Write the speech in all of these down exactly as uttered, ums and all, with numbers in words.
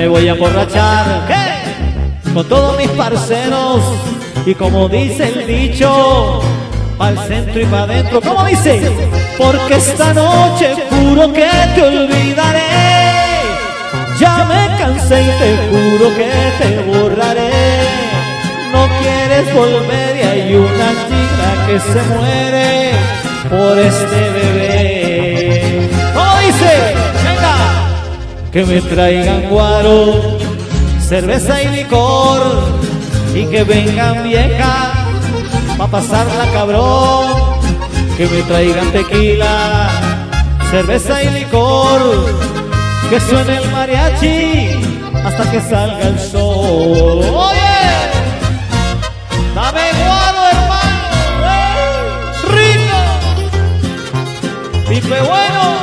me voy a emborrachar, ¿qué? Con todos mis parceros. Y como dice el dicho, pa'l centro y pa' adentro. ¿Cómo dice? Porque esta noche juro que te olvidaré. Ya me cansé y te juro que te borraré. No quieres volver y hay una chica que se muere por este bebé. ¿Cómo dice? Venga. Que me traigan guaro, cerveza y licor, y que vengan viejas pa' pasarla cabrón. Que me traigan tequila, cerveza y licor, que suene el mariachi hasta que salga el sol. ¡Oye! ¡Dame guaro, hermano! ¡Eh! ¡Rico! ¡Pipe bueno!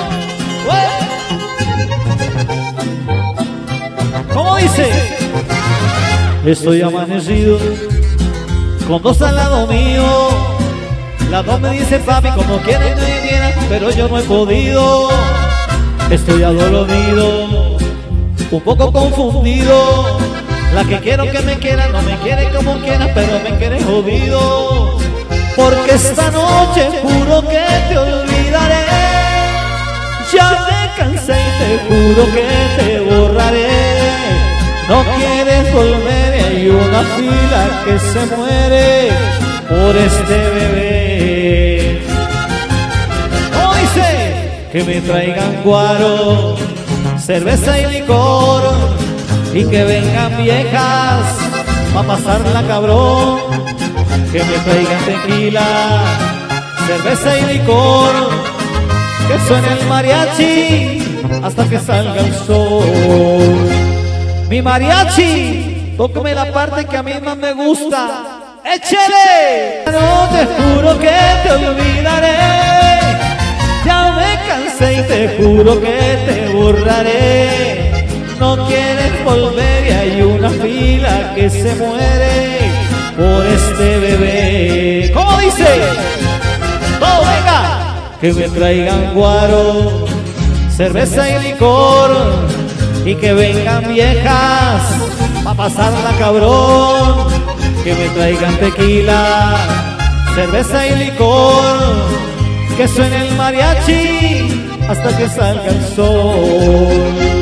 ¡Eh! ¿Cómo dice? Estoy amanecido con dos al lado mío. Las dos me dicen papi como quieras que me quieras, pero yo no he podido. Estoy adolorido, un poco confundido. La que quiero que me quiera no me quiere como quiera, pero me quiere jodido. Porque esta noche juro que te olvidaré. Ya me cansé y te juro que te borraré. No quieres volver y hay una fila que se muere por este bebé. ¿Cómo dice? Que me traigan guaro, cerveza y licor, y que vengan viejas pa' pasarla cabrón. Que me traigan tequila, cerveza y licor, que suene el mariachi hasta que salga el sol. Mi mariachi, tócame la parte que a mí más me gusta. ¡Échele! No te juro que te olvidaré. Ya me cansé y te juro que te borraré. No quieres volver y hay una fila que se muere por este bebé. ¿Cómo dice? ¡Todo venga! Que me traigan guaro, cerveza y licor, y que vengan viejas pa' pasarla cabrón. Que me traigan tequila, cerveza y licor, que suene el mariachi hasta que salga el sol.